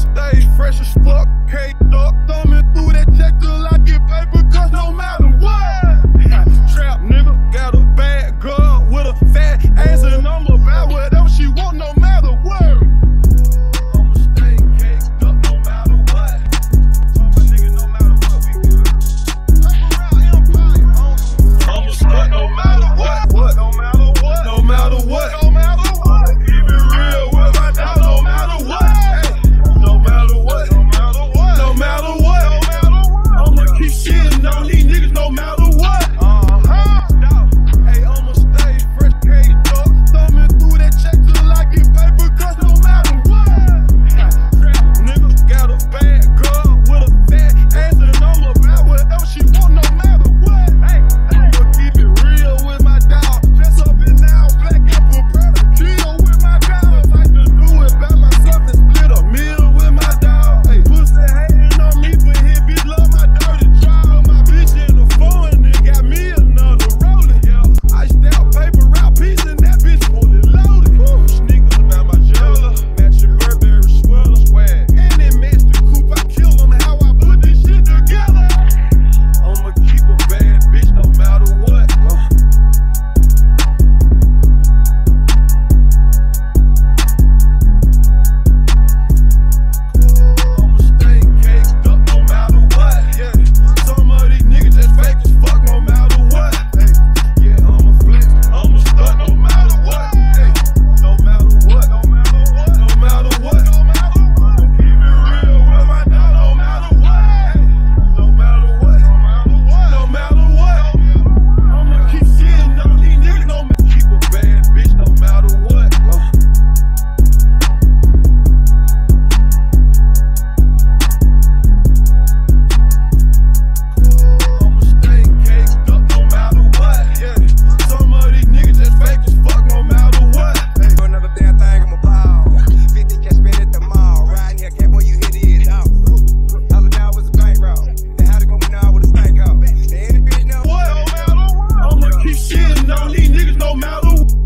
stay fresh as fuck, caked up, thumbing through that check till I get paper, cause no matter what. Trap nigga, got a bad girl with a fat ass and I'm about whatever she want, no matter what. I'ma stay caked up no matter what. Told my nigga no matter what, we good. Paperrouteempire, I'ma stuck no matter what. What? No matter what. No matter what. No matter what. Keep it real with my dog, no matter what. No matter what. No matter what. No matter what. No matter what. I'ma keep shitting on these niggas no matter what. Hey, I'ma stay fresh, caked up, thumbing through that check till I get paper, cause no matter what. Trap nigga, got a bad girl with a fat ass and I'm about whatever she want, no matter what. Hey, I'ma keep it real with my dog, dress up in now black and prepare to kill with my dog. Like to do it by myself and split a meal with my dog. Hey, pussy hating on me, but his bitch love my dirty job. My bitch in the phone and got me another rolling. I out paper route piece and that bitch fully loaded. Sneakers about my jeweler, matching Burberry sweater, swag. And it matched the coupe, I kill them how I put this shit together. I'ma keep a bad bitch no matter what. I'ma stay caked up no matter what. Yeah, some of these niggas just fake as fuck no matter what. Hey, yeah, I'ma flex, I'ma stuck no matter what. Hey, no matter what, no matter what, no matter what, no matter what. Keep it real with my dog, no matter what. Hey, no matter what, no matter what, no matter what. I'ma keep shitting on these niggas, no matter. Keep a bad bitch no matter what. I'ma stay caked up no matter what. Yeah, some of these niggas just fake as fuck no matter what. Hey. Do another damn thing, I'm a ball. 50 cash spent at the mall. Riding here, cat boy, you hit it out. All the was a bankroll. And how to go now with a stank out. They ain't a bitch now. What? No matter what. I'ma keep shitting on these niggas no matter what.